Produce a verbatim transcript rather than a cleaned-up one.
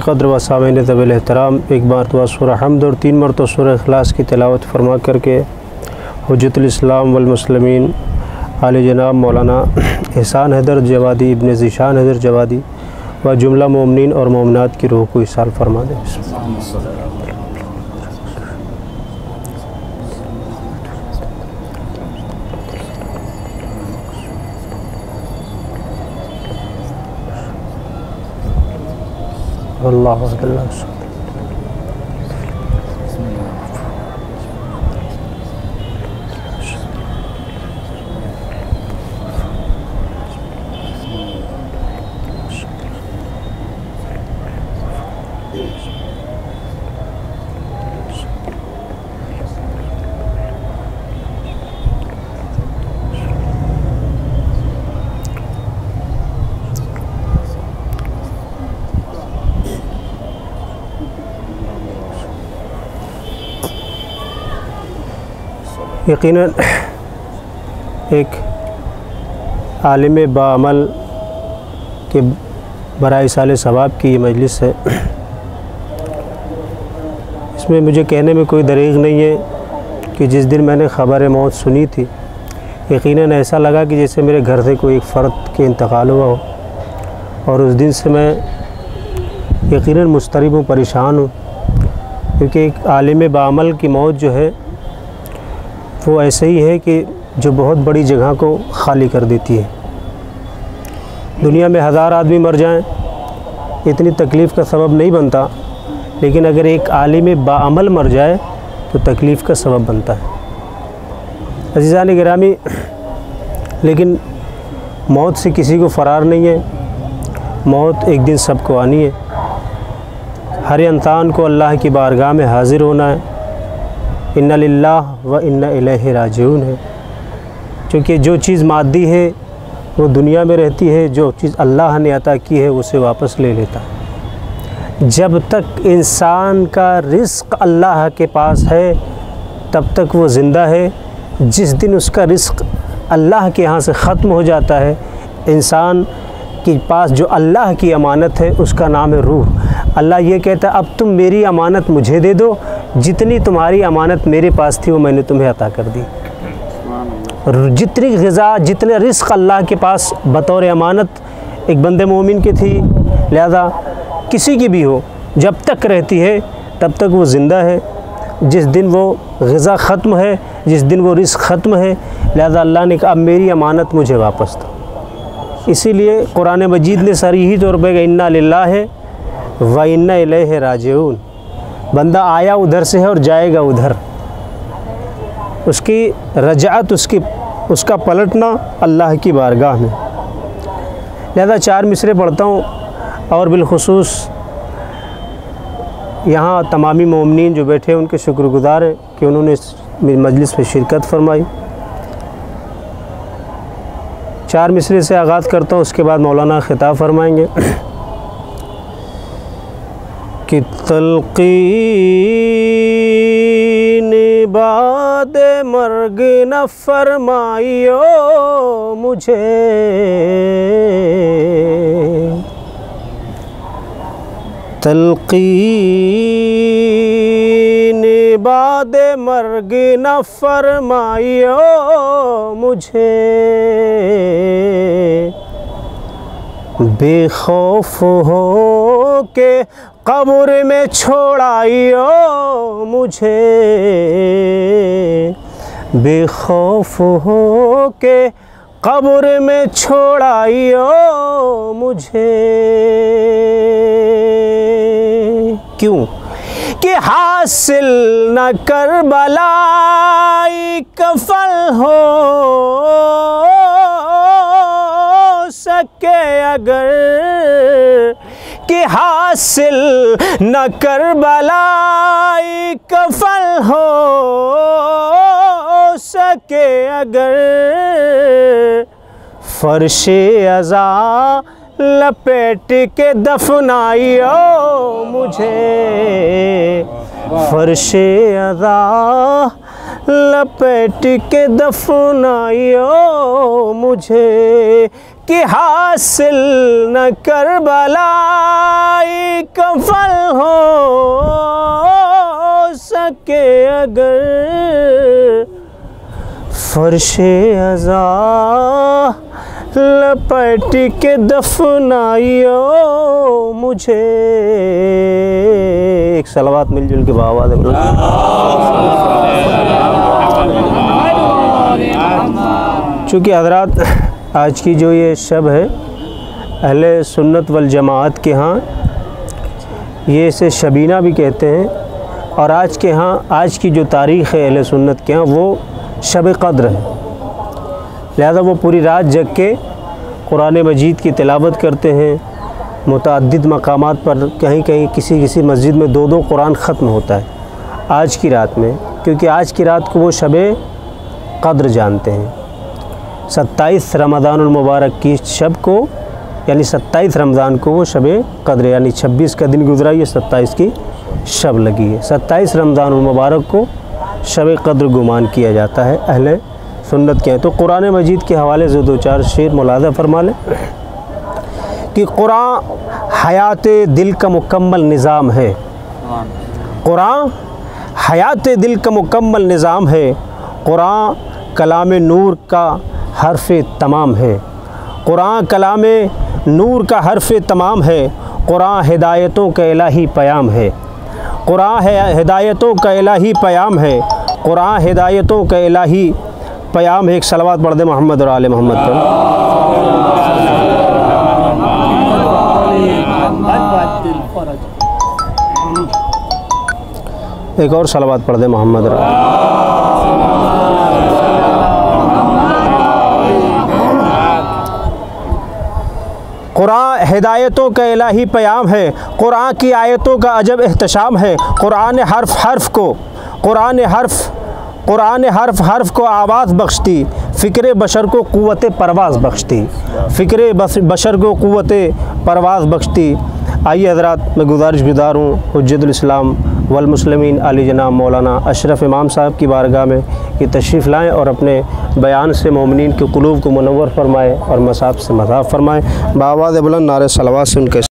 क़द्र व सामीन तवील एहतराम, एक मरतबा सूरह हम्द और तीन मरतबा सूरह इखलास की तिलावत फरमा करके हुज्जतुल इस्लाम वल मुस्लिमीन आले जनाब मौलाना एहसान हैदर जवादी इब्न ज़ीशान हैदर जवादी व जुमला मोमिनीन और मोमिनात की रूह को इसाल फरमा दें। अल्लाह अल्लाह यकीनन एक आलिम बाअमल के बराए साले सवाब की ये मजलिस है। इसमें मुझे कहने में कोई दरीग़ नहीं है कि जिस दिन मैंने ख़बर मौत सुनी थी, यकीनन ऐसा लगा कि जैसे मेरे घर से कोई एक फ़र्द के इंतकाल हुआ हो, और उस दिन से मैं यकीनन मुस्तरिब हूँ, परेशान हूँ, क्योंकि एक आलिम बाअमल की मौत जो है वो ऐसे ही है कि जो बहुत बड़ी जगह को खाली कर देती है। दुनिया में हज़ार आदमी मर जाएं, इतनी तकलीफ़ का सबब नहीं बनता, लेकिन अगर एक आलिम बाअमल मर जाए तो तकलीफ़ का सबब बनता है। अज़ीज़ान गिरामी, लेकिन मौत से किसी को फ़रार नहीं है। मौत एक दिन सबको आनी है। हर इंसान को अल्लाह की बारगाह में हाज़िर होना है। इन्ना लिल्लाह व इन्ना इलैहि राजिऊन है। क्योंकि जो चीज़ मादी है वो दुनिया में रहती है, जो चीज़ अल्लाह ने अता की है उसे वापस ले लेता है। जब तक इंसान का रिज़्क़ अल्लाह के पास है तब तक वो ज़िंदा है। जिस दिन उसका रिज़्क़ अल्लाह के यहाँ से ख़त्म हो जाता है, इंसान के पास जो अल्लाह की अमानत है उसका नाम है रूह। अल्लाह ये कहता है अब तुम मेरी अमानत मुझे दे दो, जितनी तुम्हारी अमानत मेरे पास थी वो मैंने तुम्हें अता कर दी। जितनी ग़िज़ा, जितने रिज़्क़ अल्लाह के पास बतौर अमानत एक बंदे मोमिन की थी, लिहाजा किसी की भी हो, जब तक रहती है तब तक वो ज़िंदा है। जिस दिन वो ग़िज़ा ख़त्म है, जिस दिन वो रिज़्क़ ख़त्म है, लिहाजा अल्लाह ने कहा अब मेरी अमानत मुझे वापस दो। इसीलिए कुरान मजीद ने सरीही तौर पर इन्ना लिल्लाहि व इन्ना इलैहि राजिऊन। बंदा आया उधर से है और जाएगा उधर। उसकी रजात, उसकी उसका पलटना अल्लाह की बारगाह में। लिहाजा चार मिसरे पढ़ता हूँ, और बिलखुसूस यहाँ तमामी मोमिनीन जो बैठे हैं उनके शुक्रगुज़ार हैं कि उन्होंने इस मजलिस में शिरकत फरमाई। चार मिसरे से आगाज़ करता हूँ, उसके बाद मौलाना ख़िताब फरमाएंगे कि तलक़ीन बाद मर्ग न फरमाइयो मुझे, तलक़ीन बाद मर्ग न फरमाइयो मुझे, बेखौफ हो के कब्र में छोड़ाइयो मुझे, बेखौफ हो के कब्र में छोड़ाइयो मुझे। क्यों कि हासिल न कर बलाई कफल हो सके अगर, कि हासिल न कर बलाई कफल हो सके अगर, फर्शे अज़ा लपेट के दफनाइयो मुझे, फर्शे अज़ा लपेट के दफनाइयो मुझे कि हासिल न करबलाई कफल हो सके अगर फर्शे अज़ा लपेट के दफनाइयो मुझे। एक सलावत मिलजुल के बाबा दे। चूँकि हज़रात आज की जो ये शब है अहले सुन्नत वल जमात के यहाँ ये इसे शबीना भी कहते हैं, और आज के यहाँ आज की जो तारीख़ है अहले सुन्नत के यहाँ वो शब क़द्र है। लिहाजा वो पूरी रात जग के कुरान मजीद की तिलावत करते हैं। मुतअद्दिद मकामात पर कहीं कहीं किसी किसी मस्जिद में दो दो कुरान ख़त्म होता है आज की रात में, क्योंकि आज की रात को वो शब क़द्र जानते हैं। सत्ताईस रमज़ानुल मुबारक की शब को यानी सत्ताईस रमज़ान को वो शब क़द्र यानी छब्बीस का दिन गुजरा, ये सत्ताईस की शब लगी है। सत्ताईस रमज़ानुल मुबारक को शब क़द्र गुमान किया जाता है अहले सुन्नत के हैं। तो कुरान मजीद के हवाले से दो चार शेर मुलाज़ा फरमा लें कि कुरान हयात दिल का मुकम्मल निज़ाम है। कुरान हयात दिल का मुकम्मल निज़ाम है। कुरान कलाम नूर का हर्फ तमाम है। कुरान कलाम नूर का हर्फ तमाम है। कुरान हिदायतों का इलाही प्याम है। कुरान है हिदायतों का इलाही प्याम है। कुरान हिदायतों का इलाही प्याम है। एक सलावत पढ़ दे मोहम्मद और आले मोहम्मद पर। एक और सलावत पढ़ दे मोहम्मद और कुरान हिदायतों का इलाही प्याम है। कुरान की आयतों का अजब एहतशाम है। कुरान हर्फ हर्फ को कुरान हर्फ कुरान हर्फ हर्फ को आवाज़ बख्शती, फ़िक्र बशर को क़ुव्वत परवाज़ बख्शती, फ़िक्र बशर को क़ुव्वत परवाज़ बख्शती। आइए हज़रात, मैं गुजारिश गुज़ार हूँ हुज्जतुल इस्लाम वल मुस्लिमीन आली जनाब मौलाना अशरफ इमाम साहब की बारगाह में कि तशरीफ़ लाएँ और अपने बयान से मोमिनीन के क़ुलूब को मुनव्वर फरमाए और मसाब से मज़ाब फरमाएँ। बावाज़ बुलंद नारे सलवात से उनके